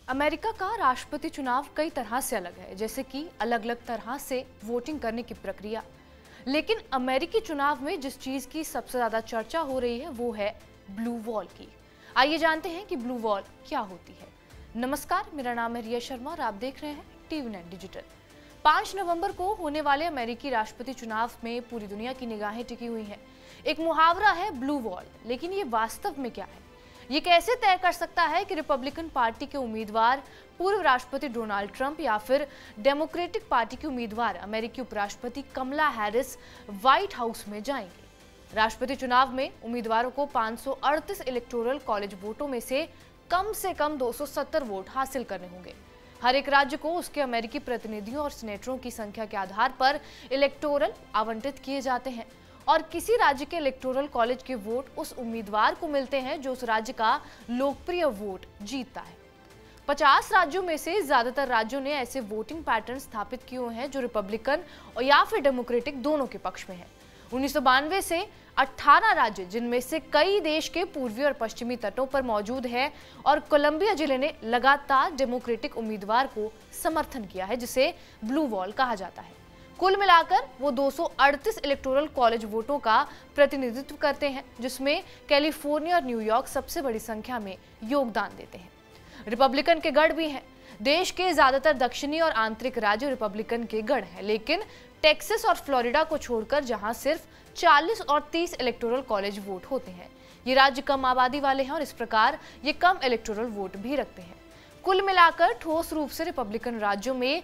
America का राष्ट्रपति चुनाव कई तरह से अलग है, जैसे कि अलग अलग तरह से वोटिंग करने की प्रक्रिया। लेकिन अमेरिकी चुनाव में जिस चीज की सबसे ज्यादा चर्चा हो रही है वो है ब्लू वॉल की। आइए जानते हैं कि ब्लू वॉल क्या होती है। नमस्कार, मेरा नाम है रिया शर्मा और आप देख रहे हैं TV9 डिजिटल। 5 नवंबर को होने वाले अमेरिकी राष्ट्रपति चुनाव में पूरी दुनिया की निगाहें टिकी हुई हैं। एक मुहावरा है ब्लू वॉल, लेकिन ये वास्तव में क्या है? ये कैसे तय कर सकता है कि रिपब्लिकन पार्टी के उम्मीदवार पूर्व राष्ट्रपति डोनाल्ड ट्रंप या फिर डेमोक्रेटिक पार्टी के उम्मीदवार अमेरिकी उपराष्ट्रपति कमला हैरिस व्हाइट हाउस में जाएंगे? राष्ट्रपति चुनाव में उम्मीदवारों को 538 इलेक्टोरल कॉलेज वोटों में से कम 270 वोट हासिल करने होंगे। हर एक राज्य को उसके अमेरिकी प्रतिनिधियों और सीनेटरों की संख्या के आधार पर इलेक्टोरल आवंटित किए जाते हैं और किसी राज्य के इलेक्टोरल कॉलेज के वोट उस उम्मीदवार को मिलते हैं जो उस राज्य का लोकप्रिय वोट जीतता है। 50 राज्यों में से ज्यादातर राज्यों ने ऐसे वोटिंग पैटर्न स्थापित किए हुए हैं जो रिपब्लिकन और या फिर डेमोक्रेटिक दोनों के पक्ष में है। 1992 से 18 राज्य, जिनमें से कई देश के पूर्वी और पश्चिमी तटों पर मौजूद है, और कोलंबिया जिले ने लगातार डेमोक्रेटिक उम्मीदवार को समर्थन किया है, जिसे ब्लू वॉल कहा जाता है। कुल मिलाकर वो 238 इलेक्टोरल कॉलेज वोटों का प्रतिनिधित्व करते हैं, जिसमें कैलिफोर्निया और न्यूयॉर्क सबसे बड़ी संख्या में योगदान देते हैं। रिपब्लिकन के गढ़ भी हैं। देश के ज्यादातर दक्षिणी और आंतरिक राज्य रिपब्लिकन के गढ़ हैं, लेकिन टेक्सास और फ्लोरिडा को छोड़कर जहां सिर्फ 40 और 30 इलेक्टोरल कॉलेज वोट होते हैं। ये राज्य कम आबादी वाले हैं और इस प्रकार ये कम इलेक्टोरल वोट भी रखते हैं। कुल मिलाकर ठोस रूप से रिपब्लिकन राज्यों में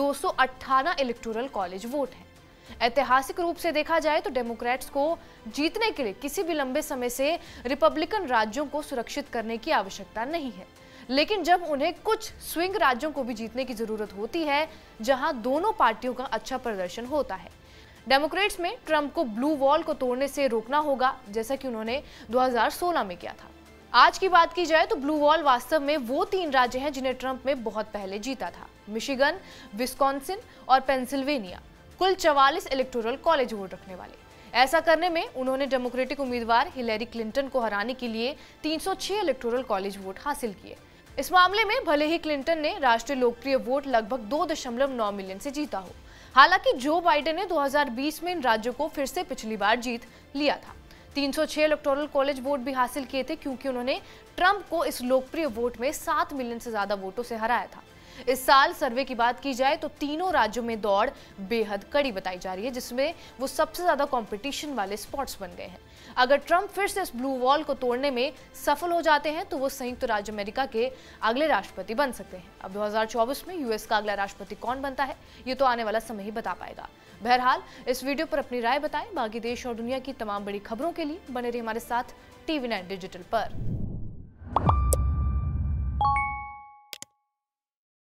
218 इलेक्टोरल कॉलेज वोट हैं। ऐतिहासिक रूप से देखा जाए तो डेमोक्रेट्स को जीतने के लिए किसी भी लंबे समय से रिपब्लिकन राज्यों को सुरक्षित करने की आवश्यकता नहीं है, लेकिन जब उन्हें कुछ स्विंग राज्यों को भी जीतने की जरूरत होती है जहां दोनों पार्टियों का अच्छा प्रदर्शन होता है। डेमोक्रेट्स में ट्रंप को ब्लू वॉल को तोड़ने से रोकना होगा, जैसा कि उन्होंने 2016 में किया था। आज की बात की जाए तो ब्लू वॉल वास्तव में वो 3 राज्य हैं जिन्हें ट्रंप ने बहुत पहले जीता था: मिशिगन, विस्कॉन्सिन और पेंसिल्वेनिया। कुल 44 इलेक्टोरल कॉलेज वोट रखने वाले। ऐसा करने में उन्होंने डेमोक्रेटिक उम्मीदवार हिलेरी क्लिंटन को हराने के लिए 306 इलेक्टोरल कॉलेज वोट हासिल किए। इस मामले में भले ही क्लिंटन ने राष्ट्रीय लोकप्रिय वोट लगभग 2.9 मिलियन से जीता हो, हालांकि जो बाइडेन ने 2020 में इन राज्यों को फिर से पिछली बार जीत लिया था। 306 इलेक्टोरल कॉलेज वोट भी हासिल किए थे क्योंकि उन्होंने ट्रंप को इस लोकप्रिय वोट में 7 मिलियन से ज्यादा वोटों से हराया था। इस साल सर्वे की बात की जाए तो तीनों राज्यों में दौड़ बेहद कड़ी बताई जा रही है, जिसमें वो सबसे ज्यादा कंपटीशन वाले स्पॉट्स बन गए हैं। अगर ट्रंप फिर से इस ब्लू वॉल को तोड़ने में सफल हो जाते हैं तो वो संयुक्त राज्य अमेरिका के अगले राष्ट्रपति बन सकते हैं। अब 2024 में यूएस का अगला राष्ट्रपति कौन बनता है, ये तो आने वाला समय ही बता पाएगा। बहरहाल इस वीडियो पर अपनी राय बताएं। बाकी देश और दुनिया की तमाम बड़ी खबरों के लिए बने रहिए हमारे साथ TV9 डिजिटल पर।